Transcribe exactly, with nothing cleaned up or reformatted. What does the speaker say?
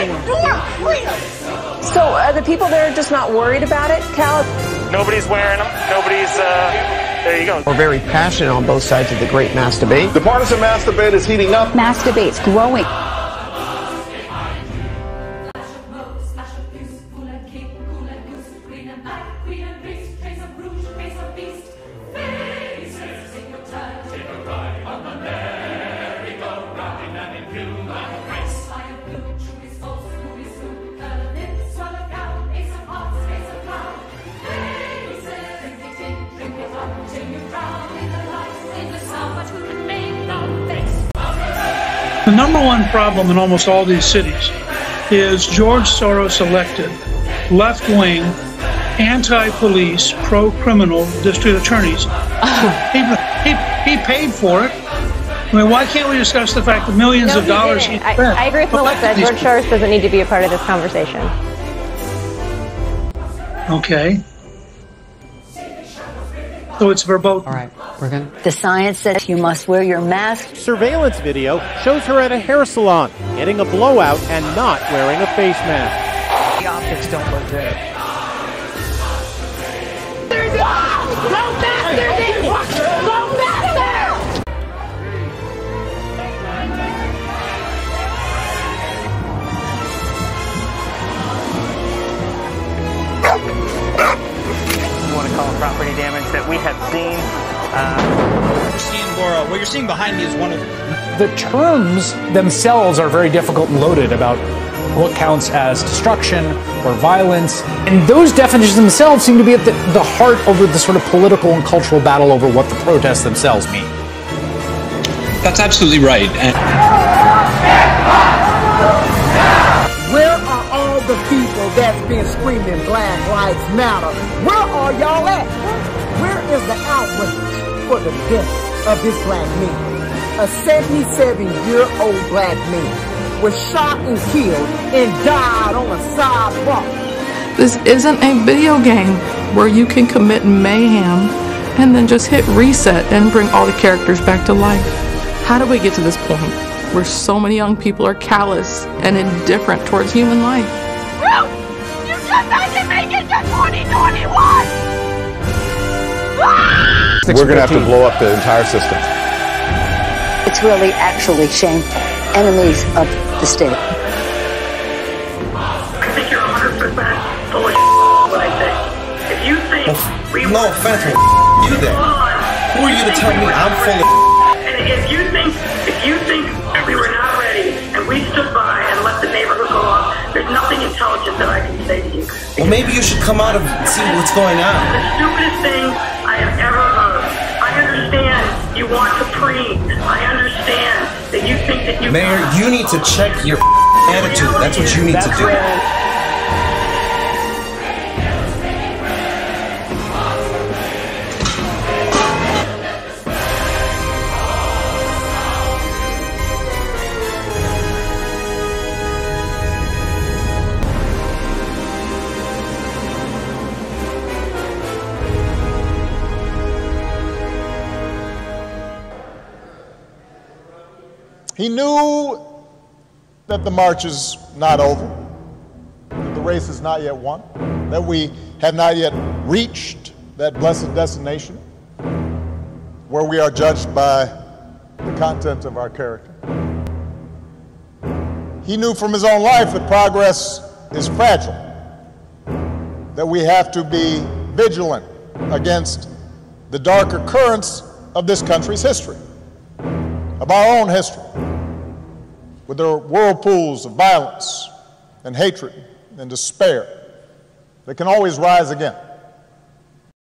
So are the people there just not worried about it, Cal? Nobody's wearing them. Nobody's, uh, there you go. We're very passionate on both sides of the great mass debate. The partisan mass debate is heating up. Mass debate's growing. The number one problem in almost all these cities is George Soros elected left-wing, anti-police, pro-criminal district attorneys. he, he, he paid for it. I mean, why can't we discuss the fact that millions no, of dollars he he I, spent? I agree with Melissa. George Soros doesn't need to be a part of this conversation. Okay. So it's verboten. All right, we're going to... The science says you must wear your mask. Surveillance video shows her at a hair salon, getting a blowout and not wearing a face mask. The optics don't look good. Property damage that we have seen. Uh, what, you're seeing Laura, what you're seeing behind me is one of the terms themselves are very difficult and loaded about what counts as destruction or violence, and those definitions themselves seem to be at the, the heart over the sort of political and cultural battle over what the protests themselves mean. That's absolutely right. And where are all the people that's been screaming Black Lives Matter? Where are y'all at? Where is the outrage for the death of this black man? A seventy-seven-year-old black man was shot and killed and died on a sidewalk. This isn't a video game where you can commit mayhem and then just hit reset and bring all the characters back to life. How do we get to this point where so many young people are callous and indifferent towards human life? Ruth, you just had to make it to twenty twenty-one! We're going to have to blow up the entire system. It's really actually shameful. Enemies of the state. I think you're one hundred percent full of what I say. If you think well, we no offense, you then. Who are you to tell me I'm full of and if you think if you think we were not ready and we stood by and let the neighborhood go off, there's nothing intelligent that I can say to you. Well, maybe you should come out and see what's going on. The stupidest thing I have ever heard. I understand you want to preen. I understand that you think that you... Mayor, you need to check your attitude. That's what you need That's to do. right. He knew that the march is not over, that the race is not yet won, that we have not yet reached that blessed destination where we are judged by the content of our character. He knew from his own life that progress is fragile, that we have to be vigilant against the darker currents of this country's history, of our own history, with their whirlpools of violence and hatred and despair that can always rise again.